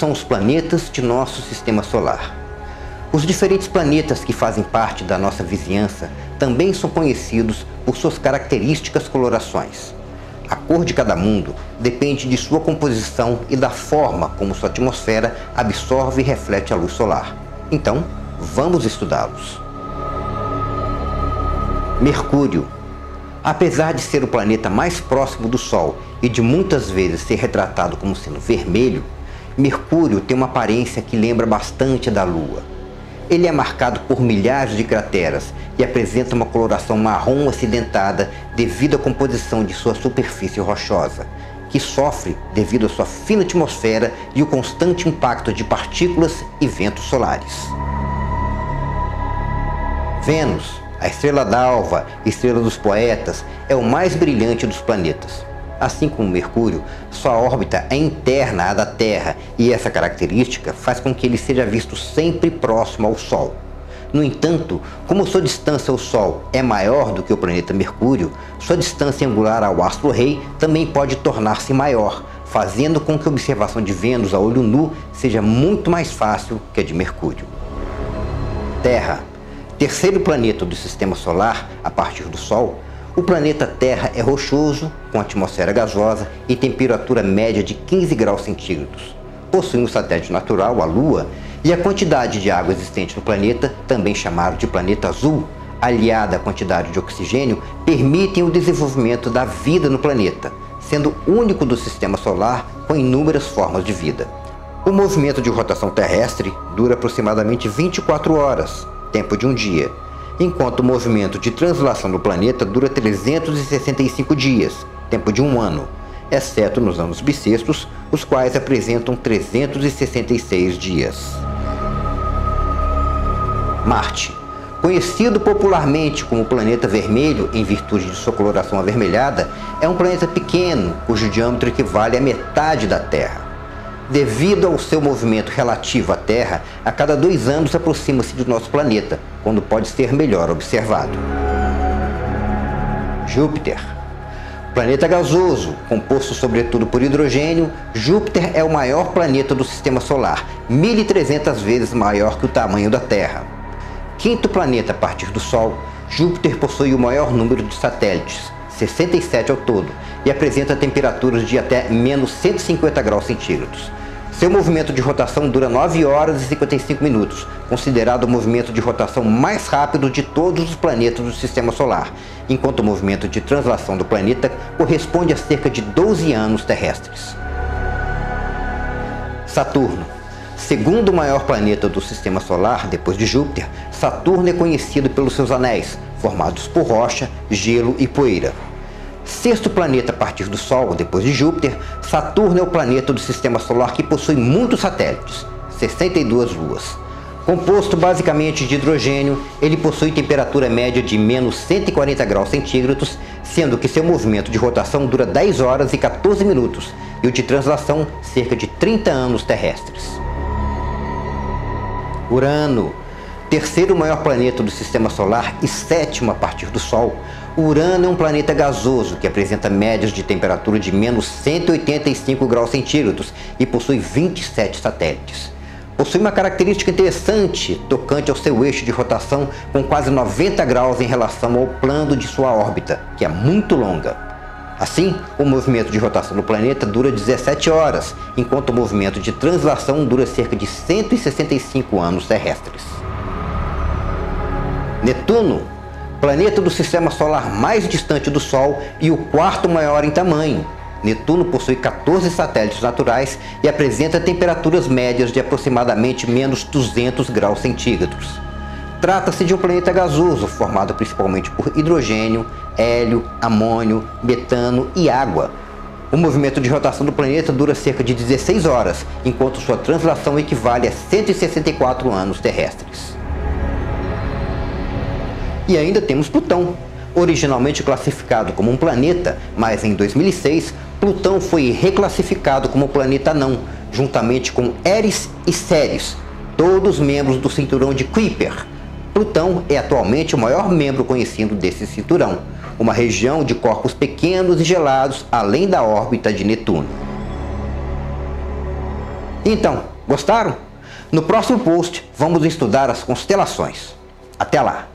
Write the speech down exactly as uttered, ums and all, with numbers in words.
são os planetas de nosso sistema solar? Os diferentes planetas que fazem parte da nossa vizinhança também são conhecidos por suas características colorações. A cor de cada mundo depende de sua composição e da forma como sua atmosfera absorve e reflete a luz solar. Então, vamos estudá-los. Mercúrio. Apesar de ser o planeta mais próximo do Sol e de muitas vezes ser retratado como sendo vermelho, Mercúrio tem uma aparência que lembra bastante da Lua. Ele é marcado por milhares de crateras e apresenta uma coloração marrom acidentada devido à composição de sua superfície rochosa, que sofre devido à sua fina atmosfera e o constante impacto de partículas e ventos solares. Vênus, a estrela d'alva, estrela dos poetas, é o mais brilhante dos planetas. Assim como Mercúrio, sua órbita é interna à da Terra e essa característica faz com que ele seja visto sempre próximo ao Sol. No entanto, como sua distância ao Sol é maior do que o planeta Mercúrio, sua distância angular ao astro-rei também pode tornar-se maior, fazendo com que a observação de Vênus a olho nu seja muito mais fácil que a de Mercúrio. Terra. Terceiro planeta do Sistema Solar, a partir do Sol, o planeta Terra é rochoso, com atmosfera gasosa e temperatura média de quinze graus centígrados. Possui um satélite natural, a Lua, e a quantidade de água existente no planeta, também chamado de planeta azul, aliada à quantidade de oxigênio, permitem o desenvolvimento da vida no planeta, sendo o único do Sistema Solar com inúmeras formas de vida. O movimento de rotação terrestre dura aproximadamente vinte e quatro horas, tempo de um dia, enquanto o movimento de translação do planeta dura trezentos e sessenta e cinco dias, tempo de um ano, exceto nos anos bissextos, os quais apresentam trezentos e sessenta e seis dias. Marte. Conhecido popularmente como planeta vermelho em virtude de sua coloração avermelhada, é um planeta pequeno, cujo diâmetro equivale à metade da Terra. Devido ao seu movimento relativo à Terra, a cada dois anos aproxima-se do nosso planeta, quando pode ser melhor observado. Júpiter. Planeta gasoso, composto sobretudo por hidrogênio, Júpiter é o maior planeta do Sistema Solar, mil e trezentas vezes maior que o tamanho da Terra. Quinto planeta a partir do Sol, Júpiter possui o maior número de satélites, sessenta e sete ao todo, e apresenta temperaturas de até menos cento e cinquenta graus centígrados. Seu movimento de rotação dura nove horas e cinquenta e cinco minutos, considerado o movimento de rotação mais rápido de todos os planetas do Sistema Solar, enquanto o movimento de translação do planeta corresponde a cerca de doze anos terrestres. Saturno. Segundo o maior planeta do Sistema Solar, depois de Júpiter, Saturno é conhecido pelos seus anéis, formados por rocha, gelo e poeira. Sexto planeta a partir do Sol, depois de Júpiter, Saturno é o planeta do Sistema Solar que possui muitos satélites, sessenta e duas luas. Composto basicamente de hidrogênio, ele possui temperatura média de menos cento e quarenta graus centígrados, sendo que seu movimento de rotação dura dez horas e quatorze minutos e o de translação cerca de trinta anos terrestres. Urano. Terceiro maior planeta do Sistema Solar e sétimo a partir do Sol, Urano é um planeta gasoso que apresenta médias de temperatura de menos cento e oitenta e cinco graus centígrados e possui vinte e sete satélites. Possui uma característica interessante tocante ao seu eixo de rotação com quase noventa graus em relação ao plano de sua órbita, que é muito longa. Assim, o movimento de rotação do planeta dura dezessete horas, enquanto o movimento de translação dura cerca de cento e sessenta e cinco anos terrestres. Netuno, planeta do Sistema Solar mais distante do Sol e o quarto maior em tamanho. Netuno possui quatorze satélites naturais e apresenta temperaturas médias de aproximadamente menos duzentos graus centígrados. Trata-se de um planeta gasoso formado principalmente por hidrogênio, hélio, amônio, metano e água. O movimento de rotação do planeta dura cerca de dezesseis horas, enquanto sua translação equivale a cento e sessenta e quatro anos terrestres. E ainda temos Plutão. Originalmente classificado como um planeta, mas em dois mil e seis, Plutão foi reclassificado como planeta anão, juntamente com Eris e Ceres, todos membros do cinturão de Kuiper. Plutão é atualmente o maior membro conhecido desse cinturão, uma região de corpos pequenos e gelados além da órbita de Netuno. Então, Gostaram? No próximo post vamos estudar as constelações. Até lá!